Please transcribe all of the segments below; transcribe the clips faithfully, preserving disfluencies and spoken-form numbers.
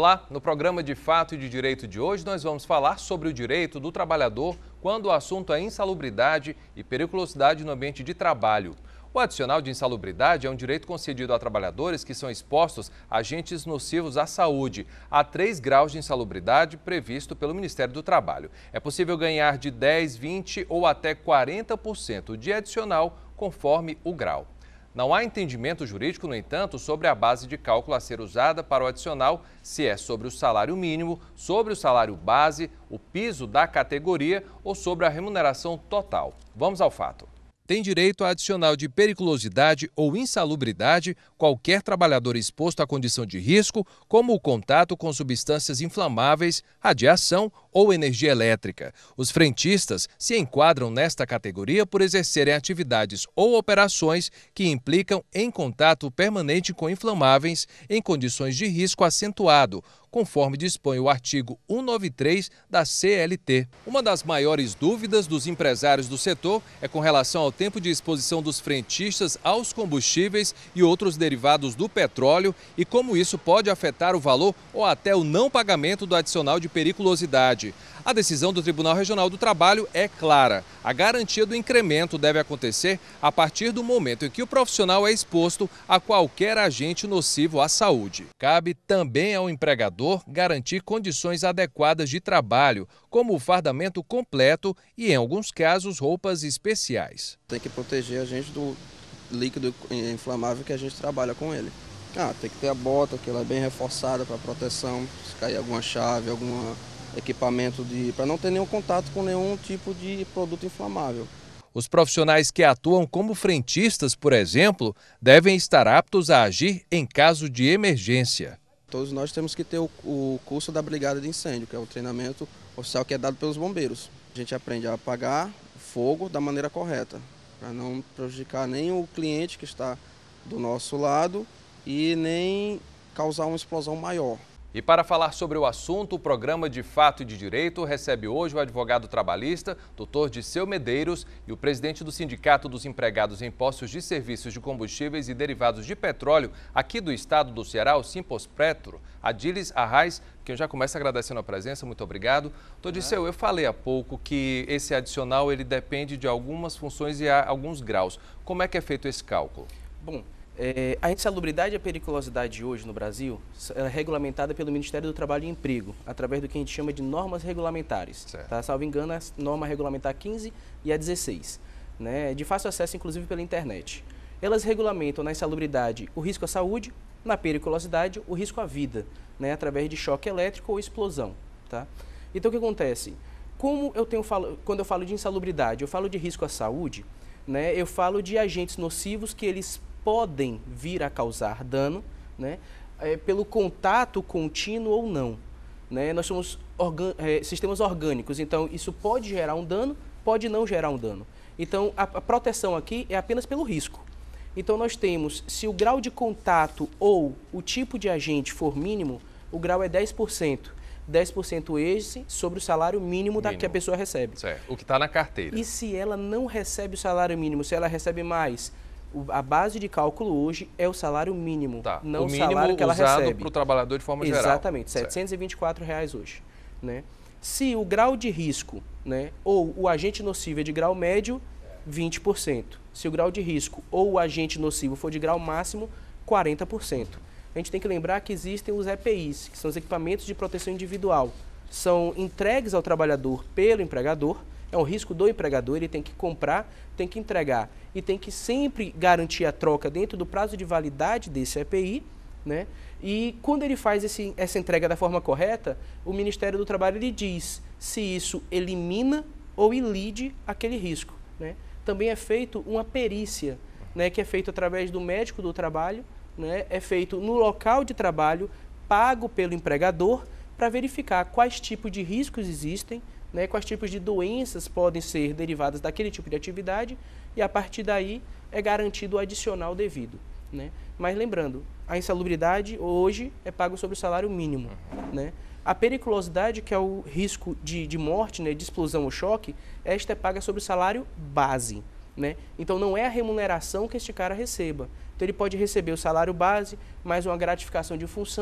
Olá, no programa de Fato e de Direito de hoje nós vamos falar sobre o direito do trabalhador quando o assunto é insalubridade e periculosidade no ambiente de trabalho. O adicional de insalubridade é um direito concedido a trabalhadores que são expostos a agentes nocivos à saúde, a três graus de insalubridade previsto pelo Ministério do Trabalho. É possível ganhar de dez, vinte ou até quarenta por cento de adicional conforme o grau. Não há entendimento jurídico, no entanto, sobre a base de cálculo a ser usada para o adicional, se é sobre o salário mínimo, sobre o salário base, o piso da categoria ou sobre a remuneração total. Vamos ao fato. Tem direito a adicional de periculosidade ou insalubridade qualquer trabalhador exposto à condição de risco, como o contato com substâncias inflamáveis, radiação ou energia elétrica. Os frentistas se enquadram nesta categoria por exercerem atividades ou operações que implicam em contato permanente com inflamáveis em condições de risco acentuado, conforme dispõe o artigo cento e noventa e três da C L T. Uma das maiores dúvidas dos empresários do setor é com relação ao tempo de exposição dos frentistas aos combustíveis e outros derivados do petróleo e como isso pode afetar o valor ou até o não pagamento do adicional de periculosidade. A decisão do Tribunal Regional do Trabalho é clara. A garantia do incremento deve acontecer a partir do momento em que o profissional é exposto a qualquer agente nocivo à saúde. Cabe também ao empregador garantir condições adequadas de trabalho, como o fardamento completo e, em alguns casos, roupas especiais. Tem que proteger a gente do líquido inflamável que a gente trabalha com ele. Ah, tem que ter a bota, que ela é bem reforçada para proteção, se cair alguma chave, algum equipamento de para não ter nenhum contato com nenhum tipo de produto inflamável. Os profissionais que atuam como frentistas, por exemplo, devem estar aptos a agir em caso de emergência. Todos nós temos que ter o, o curso da Brigada de Incêndio, que é o treinamento oficial que é dado pelos bombeiros. A gente aprende a apagar fogo da maneira correta, para não prejudicar nem o cliente que está do nosso lado e nem causar uma explosão maior. E para falar sobre o assunto, o programa de Fato e de Direito recebe hoje o advogado trabalhista, doutor Disseu Medeiros, e o presidente do Sindicato dos Empregados em Postos de Serviços de Combustíveis e Derivados de Petróleo, aqui do estado do Ceará, o Simpospetro, Adilis Arraes, que eu já começo agradecendo a presença, muito obrigado. Doutor Disseu, eu falei há pouco que esse adicional ele depende de algumas funções e há alguns graus. Como é que é feito esse cálculo? Bom, É, a insalubridade e a periculosidade hoje no Brasil é regulamentada pelo Ministério do Trabalho e Emprego, através do que a gente chama de normas regulamentares. Tá? Salvo engano, a norma regulamentar quinze e a dezesseis, né? De fácil acesso, inclusive, pela internet. Elas regulamentam na insalubridade o risco à saúde, na periculosidade o risco à vida, né? Através de choque elétrico ou explosão. Tá? Então, o que acontece? Como eu tenho, quando eu falo de insalubridade, eu falo de risco à saúde, né? Eu falo de agentes nocivos que eles podem vir a causar dano, né, é, pelo contato contínuo ou não. Né? Nós somos organ é, sistemas orgânicos, então isso pode gerar um dano, pode não gerar um dano. Então a, a proteção aqui é apenas pelo risco. Então nós temos, se o grau de contato ou o tipo de agente for mínimo, o grau é dez por cento. dez por cento esse sobre o salário mínimo, mínimo. Da, que a pessoa recebe. Certo. O que está na carteira. E se ela não recebe o salário mínimo, se ela recebe mais, a base de cálculo hoje é o salário mínimo, tá. não o, o mínimo salário que ela recebe. Usado para o trabalhador de forma Exatamente, geral. Exatamente, setecentos e vinte e quatro reais hoje. Né? Se o grau de risco, né, ou o agente nocivo é de grau médio, vinte por cento. Se o grau de risco ou o agente nocivo for de grau máximo, quarenta por cento. A gente tem que lembrar que existem os E P Is, que são os equipamentos de proteção individual. São entregues ao trabalhador pelo empregador. É um risco do empregador, ele tem que comprar, tem que entregar e tem que sempre garantir a troca dentro do prazo de validade desse E P I, né? E quando ele faz esse, essa entrega da forma correta, o Ministério do Trabalho lhe diz se isso elimina ou ilide aquele risco, né? Também é feito uma perícia, né, que é feito através do médico do trabalho, né? É feito no local de trabalho, pago pelo empregador, para verificar quais tipos de riscos existem, né, quais tipos de doenças podem ser derivadas daquele tipo de atividade e, a partir daí, é garantido o adicional devido. Né? Mas lembrando, a insalubridade hoje é pago sobre o salário mínimo. Né? A periculosidade, que é o risco de, de morte, né, de explosão ou choque, esta é paga sobre o salário base. Né? Então, não é a remuneração que este cara receba. Então, ele pode receber o salário base, mais uma gratificação de função,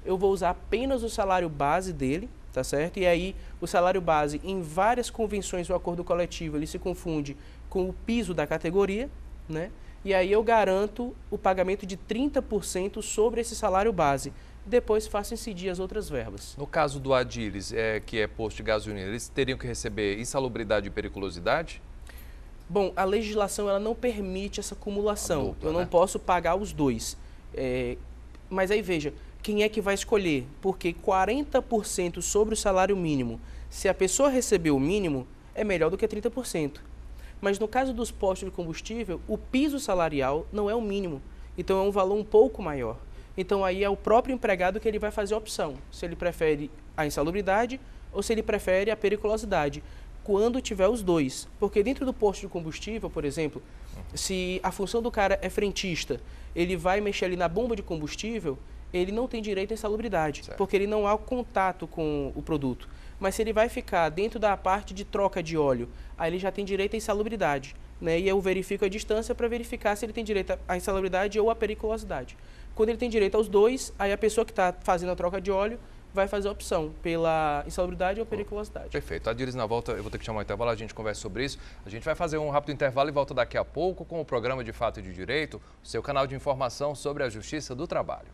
eu vou usar apenas o salário base dele, tá certo? E aí o salário base, em várias convenções do acordo coletivo, ele se confunde com o piso da categoria, né? E aí eu garanto o pagamento de trinta por cento sobre esse salário base. Depois faço incidir as outras verbas. No caso do Adilles, é, que é posto de gasolina, eles teriam que receber insalubridade e periculosidade? Bom, a legislação ela não permite essa acumulação. Dupla, eu não né? posso pagar os dois. É, mas aí veja, quem é que vai escolher? Porque quarenta por cento sobre o salário mínimo, se a pessoa receber o mínimo, é melhor do que trinta por cento. Mas no caso dos postos de combustível, o piso salarial não é o mínimo. Então é um valor um pouco maior. Então aí é o próprio empregado que ele vai fazer a opção, se ele prefere a insalubridade ou se ele prefere a periculosidade, quando tiver os dois. Porque dentro do posto de combustível, por exemplo, se a função do cara é frentista, ele vai mexer ali na bomba de combustível, ele não tem direito à insalubridade, certo, porque ele não há contato com o produto. Mas se ele vai ficar dentro da parte de troca de óleo, aí ele já tem direito à insalubridade, né? E eu verifico a distância para verificar se ele tem direito à insalubridade ou à periculosidade. Quando ele tem direito aos dois, aí a pessoa que está fazendo a troca de óleo vai fazer a opção pela insalubridade ou periculosidade. Perfeito. Adilles, na volta, eu vou ter que chamar o intervalo, a gente conversa sobre isso. A gente vai fazer um rápido intervalo e volta daqui a pouco com o programa de Fato e de Direito, o seu canal de informação sobre a Justiça do Trabalho.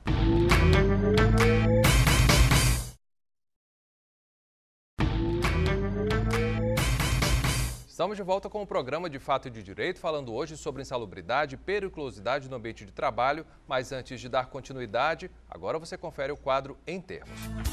Estamos de volta com o programa de Fato e de Direito, falando hoje sobre insalubridade e periculosidade no ambiente de trabalho. Mas antes de dar continuidade, agora você confere o quadro Em Termos.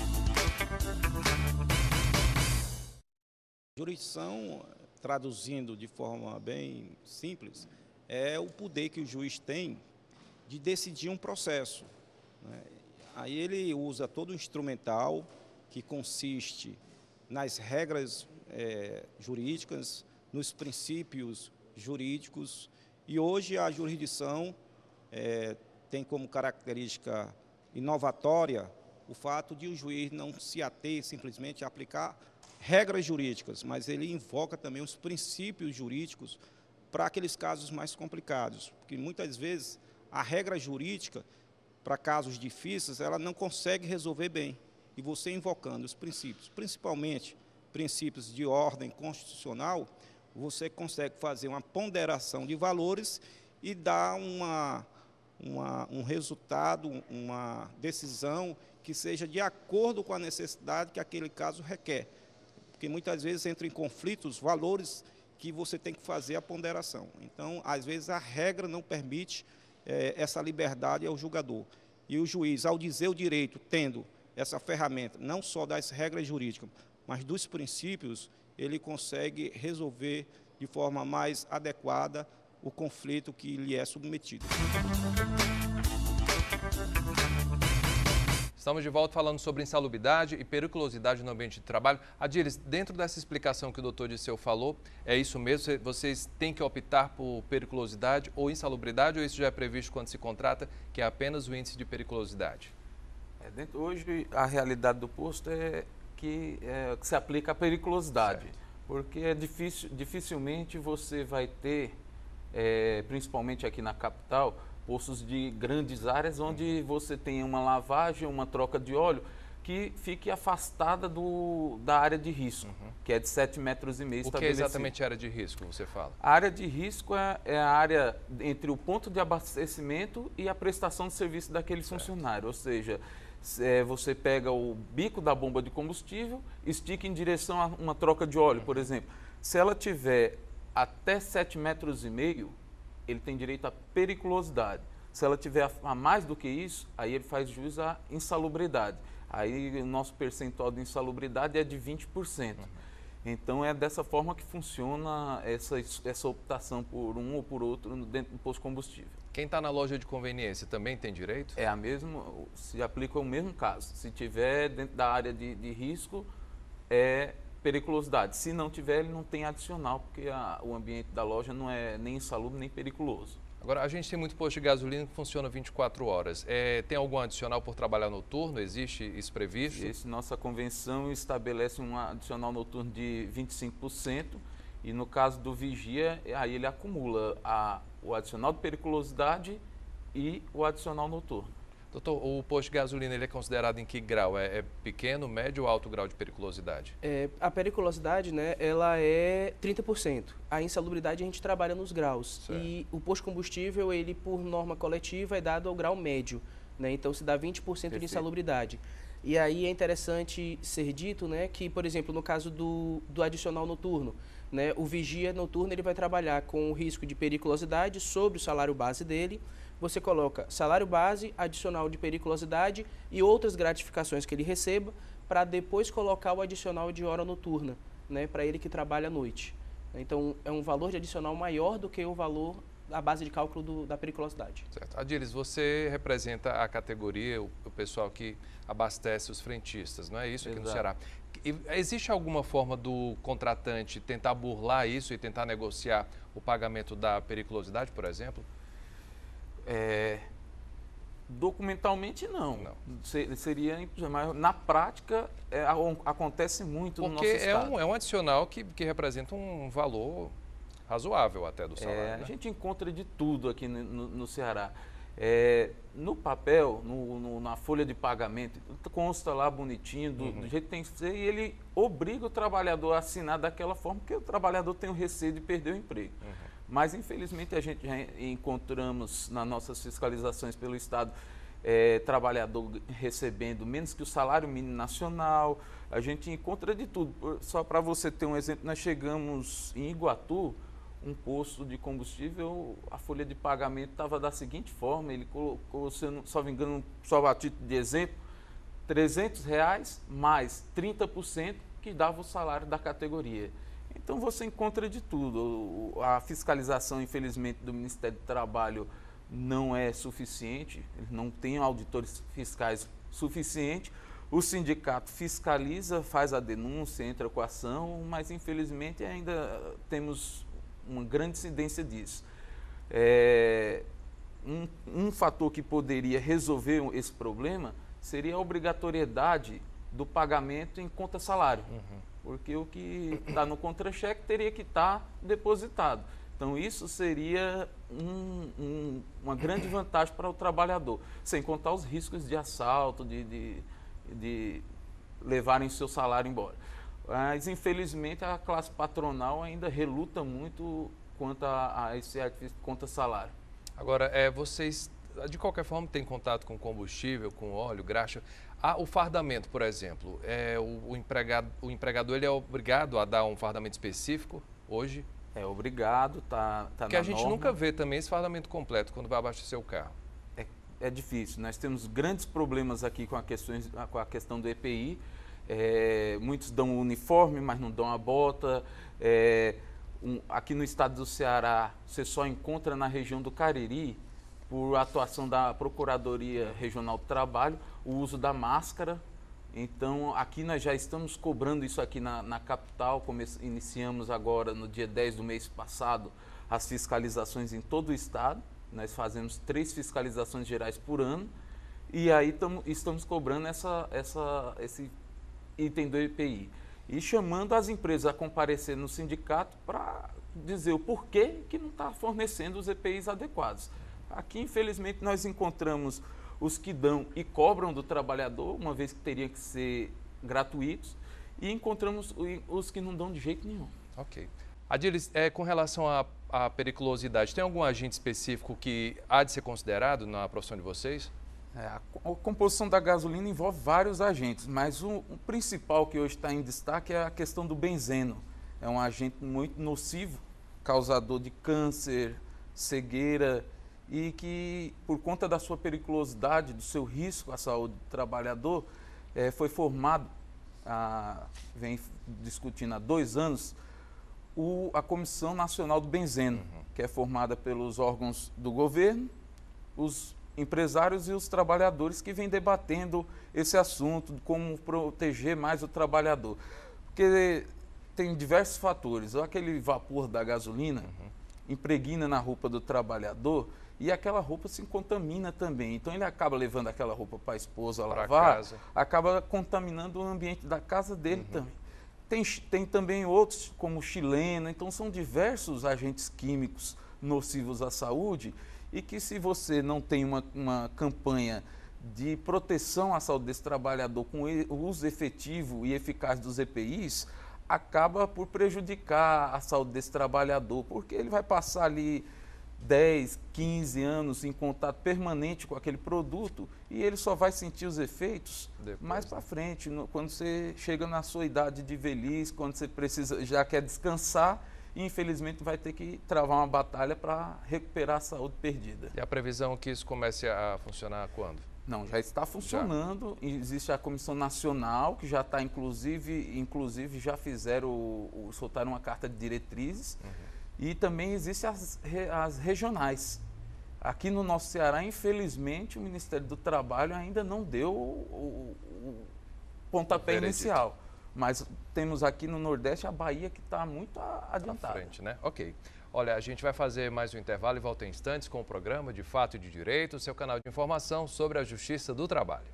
Jurisdição, traduzindo de forma bem simples, é o poder que o juiz tem de decidir um processo, né? Aí ele usa todo o instrumental que consiste nas regras é, jurídicas, nos princípios jurídicos, e hoje a jurisdição é, tem como característica inovatória o fato de o juiz não se ater simplesmente a aplicar regras jurídicas, mas ele invoca também os princípios jurídicos para aqueles casos mais complicados, porque muitas vezes a regra jurídica, para casos difíceis, ela não consegue resolver bem, e você invocando os princípios, principalmente princípios de ordem constitucional, você consegue fazer uma ponderação de valores e dar uma, uma, um resultado, uma decisão que seja de acordo com a necessidade que aquele caso requer. Porque muitas vezes entram em conflito os valores que você tem que fazer a ponderação. Então, às vezes, a regra não permite eh, essa liberdade ao julgador. E o juiz, ao dizer o direito, tendo essa ferramenta, não só das regras jurídicas, mas dos princípios, ele consegue resolver de forma mais adequada o conflito que lhe é submetido. Estamos de volta falando sobre insalubridade e periculosidade no ambiente de trabalho. Adilles, dentro dessa explicação que o doutor Disseu falou, é isso mesmo? Vocês têm que optar por periculosidade ou insalubridade, ou isso já é previsto quando se contrata, que é apenas o índice de periculosidade? É, dentro, hoje, a realidade do posto é que, é, que se aplica a periculosidade, certo, porque é difícil, dificilmente você vai ter, é, principalmente aqui na capital, postos de grandes áreas onde você tem uma lavagem, uma troca de óleo que fique afastada do, da área de risco, uhum, que é de sete metros e meio estabelecida. O que é exatamente a área de risco, você fala? A área de risco é, é a área entre o ponto de abastecimento e a prestação de serviço daquele certo funcionário, ou seja, é, você pega o bico da bomba de combustível, estica em direção a uma troca de óleo, uhum, por exemplo. Se ela tiver até sete metros e meio, ele tem direito à periculosidade. Se ela tiver a mais do que isso, aí ele faz jus à insalubridade. Aí o nosso percentual de insalubridade é de vinte por cento. Uhum. Então é dessa forma que funciona essa, essa optação por um ou por outro dentro do posto de combustível. Quem está na loja de conveniência também tem direito? É a mesma, se aplica o mesmo caso. Se tiver dentro da área de, de risco, é periculosidade. Se não tiver, ele não tem adicional, porque a, o ambiente da loja não é nem insalubre nem periculoso. Agora, a gente tem muito posto de gasolina que funciona vinte e quatro horas. É, tem algum adicional por trabalhar noturno? Existe isso previsto? Esse, nossa convenção estabelece um adicional noturno de vinte e cinco por cento e no caso do vigia, aí ele acumula a, o adicional de periculosidade e o adicional noturno. Doutor, o posto de gasolina ele é considerado em que grau? É, é pequeno, médio ou alto grau de periculosidade? É, a periculosidade, né, ela é trinta por cento. A insalubridade a gente trabalha nos graus. Certo. E o posto de combustível, ele por norma coletiva é dado ao grau médio, né? Então se dá vinte por cento de Perfeito. insalubridade. E aí é interessante ser dito, né, que, por exemplo, no caso do, do adicional noturno, né, o vigia noturno ele vai trabalhar com o risco de periculosidade sobre o salário base dele. Você coloca salário base, adicional de periculosidade e outras gratificações que ele receba, para depois colocar o adicional de hora noturna, né, para ele que trabalha à noite. Então, é um valor de adicional maior do que o valor, a base de cálculo do, da periculosidade. Certo. Adílis, você representa a categoria, o, o pessoal que abastece os frentistas, não é isso aqui Exato. no Ceará? E existe alguma forma do contratante tentar burlar isso e tentar negociar o pagamento da periculosidade, por exemplo? É, documentalmente não, Não. Se- seria impossível, mas na prática é, a- acontece muito no nosso Porque é estado. um, é um adicional que, que representa um valor razoável até do salário, É, a né? gente encontra de tudo aqui no, no- no Ceará. É, no papel, no- no- na folha de pagamento, consta lá bonitinho, do, do jeito que tem que ser, e ele obriga o trabalhador a assinar daquela forma, porque o trabalhador tem o receio de perder o emprego. Mas, infelizmente, a gente já encontramos nas nossas fiscalizações pelo Estado é, trabalhador recebendo menos que o salário mínimo nacional. A gente encontra de tudo. Por- Só para você ter um exemplo, nós chegamos em Iguatu, um posto de combustível, a folha de pagamento estava da seguinte forma, ele colocou, se eu não só me engano, só a título de exemplo, trezentos reais mais trinta por cento que dava o salário da categoria. Então você encontra de tudo. O- A fiscalização, infelizmente, do Ministério do Trabalho não é suficiente, eles não têm auditores fiscais suficientes. O sindicato fiscaliza, faz a denúncia, entra com a ação, mas infelizmente ainda temos uma grande incidência disso. É, um, um fator que poderia resolver esse problema seria a obrigatoriedade do pagamento em conta salário. Porque o que está no contra-cheque teria que estar depositado. Então, isso seria um- um- uma grande vantagem para o trabalhador, sem contar os riscos de assalto, de, de, de levarem seu salário embora. Mas, infelizmente, a classe patronal ainda reluta muito quanto a, a esse conta salário. Agora, é, vocês, de qualquer forma, têm contato com combustível, com óleo, graxa. Ah, o fardamento, por exemplo, é, o, o, empregado, o empregador ele é obrigado a dar um fardamento específico hoje? É obrigado, tá, tá Porque na a gente norma. nunca vê também esse fardamento completo quando vai abastecer o carro. É, é difícil. Nós temos grandes problemas aqui com a, questões, com a questão do E P I. É, muitos dão o uniforme, mas não dão a bota. É, um, aqui no estado do Ceará, você só encontra na região do Cariri, por atuação da Procuradoria Regional do Trabalho, o uso da máscara. Então, aqui nós já estamos cobrando isso aqui na, na capital. Come- iniciamos agora, no dia dez do mês passado, as fiscalizações em todo o estado. Nós fazemos três fiscalizações gerais por ano. E aí tamo, estamos cobrando essa, essa, esse item do E P I. E chamando as empresas a comparecer no sindicato para dizer o porquê que não está fornecendo os E P Is adequados. Aqui, infelizmente, nós encontramos os que dão e cobram do trabalhador, uma vez que teriam que ser gratuitos, e encontramos o- os que não dão de jeito nenhum. Ok. Adílis, é, com relação à, à periculosidade, tem algum agente específico que há de ser considerado na profissão de vocês? É, a, co- a composição da gasolina envolve vários agentes, mas o, o principal que hoje está em destaque é a questão do benzeno. É um agente muito nocivo, causador de câncer, cegueira, e que, por conta da sua periculosidade, do seu risco à saúde do trabalhador, eh, foi formado, ah, vem discutindo há dois anos, o- a Comissão Nacional do Benzeno, que é formada pelos órgãos do governo, os empresários e os trabalhadores que vêm debatendo esse assunto, de como proteger mais o trabalhador. Porque tem diversos fatores. Ou aquele vapor da gasolina impregna na roupa do trabalhador e aquela roupa se contamina também. Então ele acaba levando aquela roupa para a esposa Pra lavar, casa. acaba contaminando o ambiente da casa dele também. Tem, chi- tem também outros, como chileno, então são diversos agentes químicos nocivos à saúde e que, se você não tem uma, uma campanha de proteção à saúde desse trabalhador com o uso efetivo e eficaz dos E P Is, acaba por prejudicar a saúde desse trabalhador, porque ele vai passar ali dez, quinze anos em contato permanente com aquele produto e ele só vai sentir os efeitos depois, mais para frente, no, quando você chega na sua idade de velhice, quando você precisa, já quer descansar, e infelizmente vai ter que travar uma batalha para recuperar a saúde perdida. E a previsão é que isso comece a funcionar quando? Não, já está funcionando, já. Existe a Comissão Nacional, que já está, inclusive, inclusive já fizeram, o, o, soltaram uma carta de diretrizes, uhum. E também existem as, as regionais. Aqui no nosso Ceará, infelizmente, o Ministério do Trabalho ainda não deu o, o, o pontapé o inicial. Mas temos aqui no Nordeste a Bahia que está muito adiantada. À frente, né? Ok. Olha, a gente vai fazer mais um intervalo e volta em instantes com o programa De Fato e de Direito, seu canal de informação sobre a Justiça do Trabalho.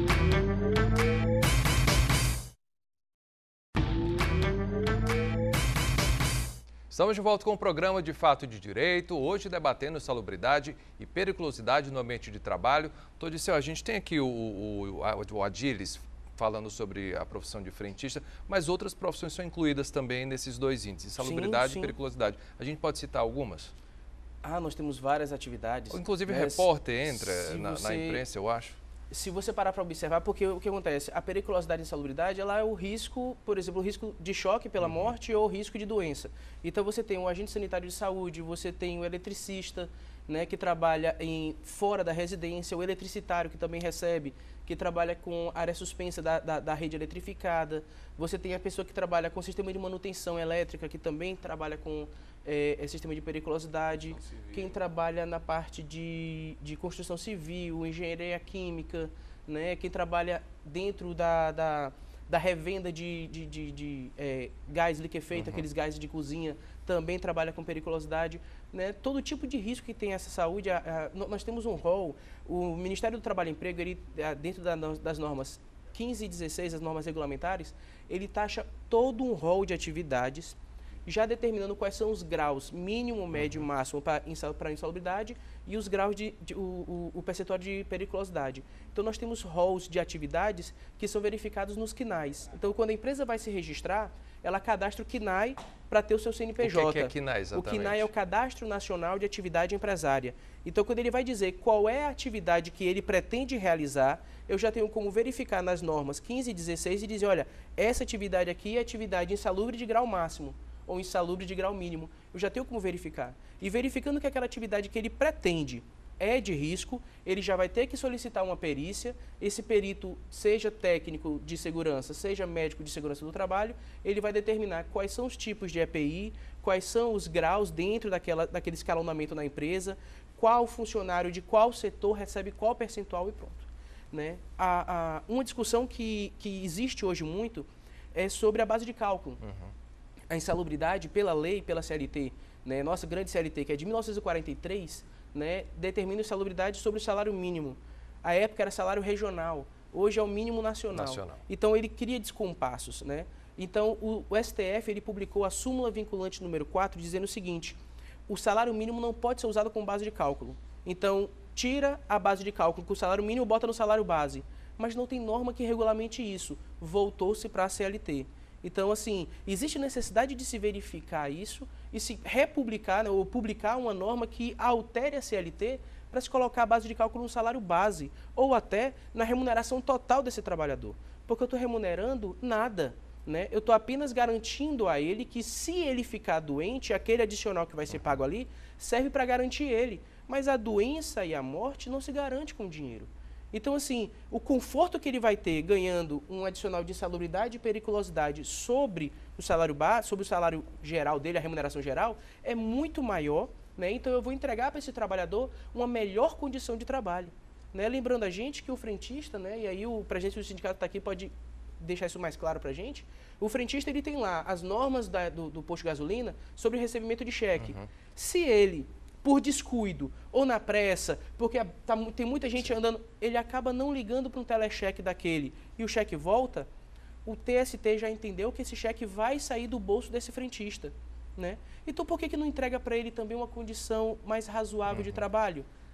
Estamos de volta com o programa De Fato e de Direito, hoje debatendo salubridade e periculosidade no ambiente de trabalho. Todiceu, a gente tem aqui o, o, o Adilis falando sobre a profissão de frentista, mas outras profissões são incluídas também nesses dois índices, salubridade sim, sim. e periculosidade. A gente pode citar algumas? Ah, nós temos várias atividades. Ou, inclusive, né? repórter entra na, você... na imprensa, eu acho. Se você parar para observar, porque o que acontece? A periculosidade e insalubridade, ela é o risco, por exemplo, o risco de choque pela uhum. morte ou o risco de doença. Então, você tem um agente sanitário de saúde, você tem o eletricista, né, que trabalha em, fora da residência, o eletricitário, que também recebe, que trabalha com área suspensa da, da, da rede eletrificada. Você tem a pessoa que trabalha com sistema de manutenção elétrica, que também trabalha com é, é, sistema de periculosidade. Quem trabalha na parte de, de construção civil, engenharia química, né, quem trabalha dentro da, da, da revenda de, de, de, de é, gás liquefeito, uhum. aqueles gases de cozinha, também trabalha com periculosidade. Né, todo tipo de risco que tem essa saúde, a, a, nós temos um rol, o Ministério do Trabalho e Emprego, ele, dentro da, das normas quinze e dezesseis, as normas regulamentares, ele taxa todo um rol de atividades, já determinando quais são os graus mínimo, médio e máximo para insalubridade e os graus de, de o, o, o percentual de periculosidade. Então, nós temos rols de atividades que são verificados nos C N A Is. Então, quando a empresa vai se registrar, ela cadastra o C N A I para ter o seu C N P J. O que é, que é C N A I exatamente? O C N A I é o Cadastro Nacional de Atividade Empresária. Então, quando ele vai dizer qual é a atividade que ele pretende realizar, eu já tenho como verificar nas normas quinze e dezesseis e dizer, olha, essa atividade aqui é atividade insalubre de grau máximo ou insalubre de grau mínimo. Eu já tenho como verificar. E verificando que aquela atividade que ele pretende é de risco, ele já vai ter que solicitar uma perícia. Esse perito, seja técnico de segurança, seja médico de segurança do trabalho, ele vai determinar quais são os tipos de E P I, quais são os graus dentro daquela, daquele escalonamento na empresa, qual funcionário de qual setor recebe qual percentual e pronto. Né? A, a, uma discussão que, que existe hoje muito é sobre a base de cálculo. Uhum. A insalubridade, pela lei, pela C L T, né, nossa grande C L T, que é de mil novecentos e quarenta e três, né, determina a insalubridade sobre o salário mínimo. A época era salário regional, hoje é o mínimo nacional. nacional. Então, ele cria descompassos. Né? Então, o, o S T F ele publicou a súmula vinculante número quatro, dizendo o seguinte, o salário mínimo não pode ser usado como base de cálculo. Então, tira a base de cálculo com o salário mínimo e bota no salário base. Mas não tem norma que regulamente isso. Voltou-se para a C L T. Então, assim, existe necessidade de se verificar isso e se republicar, né, ou publicar uma norma que altere a C L T para se colocar a base de cálculo no salário base ou até na remuneração total desse trabalhador. Porque eu estou remunerando nada. Né? Eu estou apenas garantindo a ele que, se ele ficar doente, aquele adicional que vai ser pago ali serve para garantir ele. Mas a doença e a morte não se garante com dinheiro. Então, assim, o conforto que ele vai ter ganhando um adicional de insalubridade e periculosidade sobre o salário base, sobre o salário geral dele, a remuneração geral, é muito maior. Né? Então, eu vou entregar para esse trabalhador uma melhor condição de trabalho. Né? Lembrando a gente que o frentista, né, e aí o presidente do sindicato está aqui, pode deixar isso mais claro para a gente, o frentista ele tem lá as normas da, do, do posto de gasolina sobre o recebimento de cheque. Uhum. Se ele, por descuido ou na pressa, porque tá, tem muita gente Sim. andando, ele acaba não ligando para um telecheque daquele e o cheque volta, o T S T já entendeu que esse cheque vai sair do bolso desse frentista. Né? Então, por que, que não entrega para ele também uma condição mais razoável uhum. de trabalho?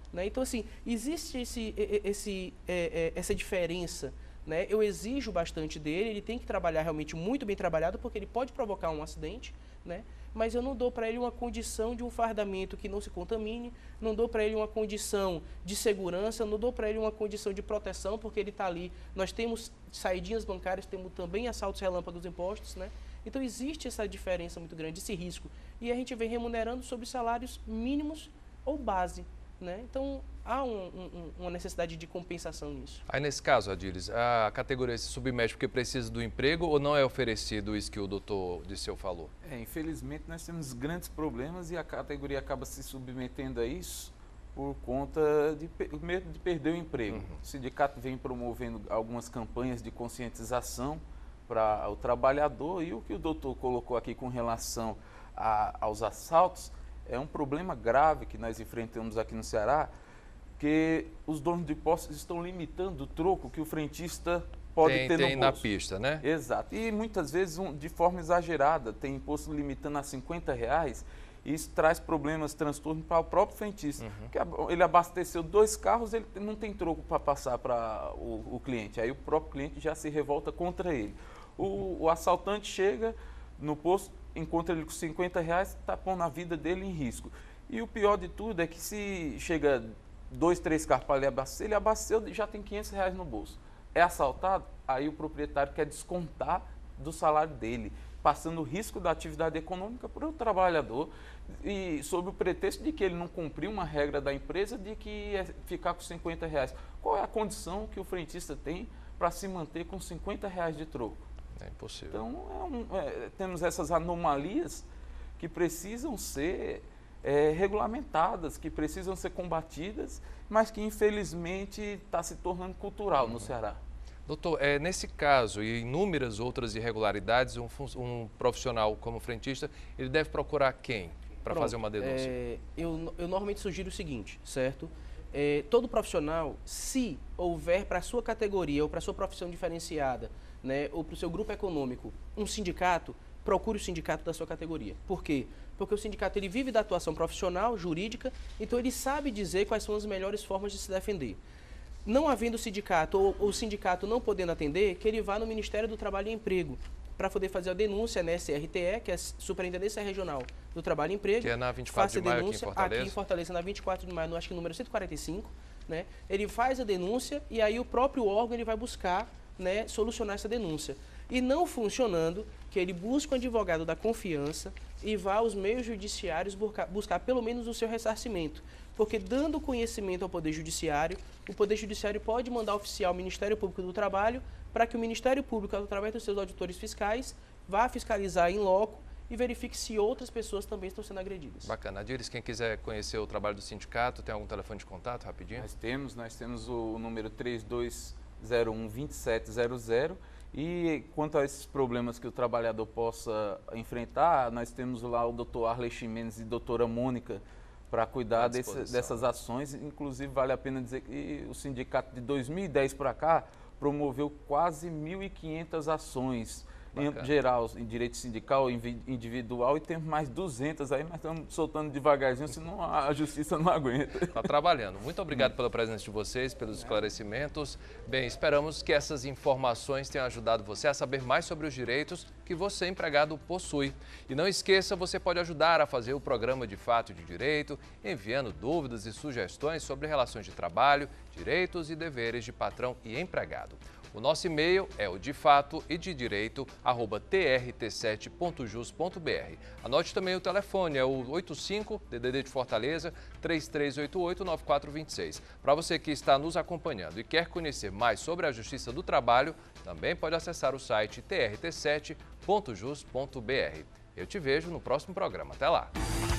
Né? Então, assim, existe esse, esse, é, é, essa diferença. Né? Eu exijo bastante dele, ele tem que trabalhar realmente muito bem trabalhado, porque ele pode provocar um acidente, né? Mas eu não dou para ele uma condição de um fardamento que não se contamine, não dou para ele uma condição de segurança, não dou para ele uma condição de proteção, porque ele está ali. Nós temos saidinhas bancárias, temos também assaltos relâmpagos impostos, né? Então existe essa diferença muito grande, esse risco. E a gente vem remunerando sobre salários mínimos ou base. Né? Então, há um, um, uma necessidade de compensação nisso. Aí, nesse caso, Adíris, a categoria se submete porque precisa do emprego ou não é oferecido isso que o doutor Disseu falou? É, infelizmente, nós temos grandes problemas e a categoria acaba se submetendo a isso por conta de medo de perder o emprego. Uhum. O sindicato vem promovendo algumas campanhas de conscientização para o trabalhador e o que o doutor colocou aqui com relação a, aos assaltos, é um problema grave que nós enfrentamos aqui no Ceará, que os donos de postos estão limitando o troco que o frentista pode tem, ter no tem bolso. na pista, né? Exato. E muitas vezes um, de forma exagerada, tem imposto limitando a cinquenta reais, e isso traz problemas, transtorno para o próprio frentista. Uhum. Porque ele abasteceu dois carros, ele não tem troco para passar para o, o cliente. Aí o próprio cliente já se revolta contra ele. O, o assaltante chega no posto, encontra ele com cinquenta reais, está pondo a vida dele em risco. E o pior de tudo é que se chega dois, três carros para ele abastecer, ele abasteceu e já tem quinhentos reais no bolso. É assaltado, aí o proprietário quer descontar do salário dele, passando o risco da atividade econômica para o trabalhador e sob o pretexto de que ele não cumpriu uma regra da empresa de que ia ficar com cinquenta reais. Qual é a condição que o frentista tem para se manter com cinquenta reais de troco? É impossível. Então, é um, é, temos essas anomalias que precisam ser é, regulamentadas, que precisam ser combatidas, mas que, infelizmente, está se tornando cultural uhum. no Ceará. Doutor, é, nesse caso e inúmeras outras irregularidades, um, um profissional como frentista, ele deve procurar quem para fazer uma denúncia? É, eu, eu normalmente sugiro o seguinte, certo? É, todo profissional, se houver para a sua categoria ou para a sua profissão diferenciada, né, ou para o seu grupo econômico, um sindicato, procure o sindicato da sua categoria. Por quê? Porque o sindicato ele vive da atuação profissional, jurídica, então ele sabe dizer quais são as melhores formas de se defender. Não havendo sindicato ou o sindicato não podendo atender, que ele vá no Ministério do Trabalho e Emprego para poder fazer a denúncia na S R T E, que é a Superintendência Regional do Trabalho e Emprego. Que é na vinte e quatro de maio aqui em Fortaleza. Aqui em Fortaleza, na vinte e quatro de maio, no acho que número cento e quarenta e cinco. Né? Ele faz a denúncia e aí o próprio órgão ele vai buscar, né, solucionar essa denúncia. E não funcionando, que ele busque um advogado da confiança e vá aos meios judiciários buscar, buscar pelo menos o seu ressarcimento. Porque dando conhecimento ao Poder Judiciário, o Poder Judiciário pode mandar oficial ao Ministério Público do Trabalho para que o Ministério Público, através dos seus auditores fiscais, vá fiscalizar em loco e verifique se outras pessoas também estão sendo agredidas. Bacana. Adíris, quem quiser conhecer o trabalho do sindicato, tem algum telefone de contato, rapidinho? Nós temos, nós temos o número três dois zero um, dois sete zero zero e quanto a esses problemas que o trabalhador possa enfrentar, nós temos lá o doutor Arley Ximenes e a doutora Mônica para cuidar desse, dessas ações. Inclusive, vale a pena dizer que o sindicato de dois mil e dez para cá promoveu quase mil e quinhentas ações. Bacana. Em geral, em direito sindical, individual, e temos mais duzentas aí, mas estamos soltando devagarzinho, senão a justiça não aguenta. Está trabalhando. Muito obrigado pela presença de vocês, pelos esclarecimentos. Bem, esperamos que essas informações tenham ajudado você a saber mais sobre os direitos que você, empregado, possui. E não esqueça, você pode ajudar a fazer o programa De Fato e de Direito, enviando dúvidas e sugestões sobre relações de trabalho, direitos e deveres de patrão e empregado. O nosso e-mail é o de fato e de direito, arroba t r t sete ponto jus ponto b r. Anote também o telefone, é o oito cinco, D D D de Fortaleza, três três oito oito, nove quatro dois seis. Para você que está nos acompanhando e quer conhecer mais sobre a Justiça do Trabalho, também pode acessar o site t r t sete ponto jus ponto b r. Eu te vejo no próximo programa. Até lá!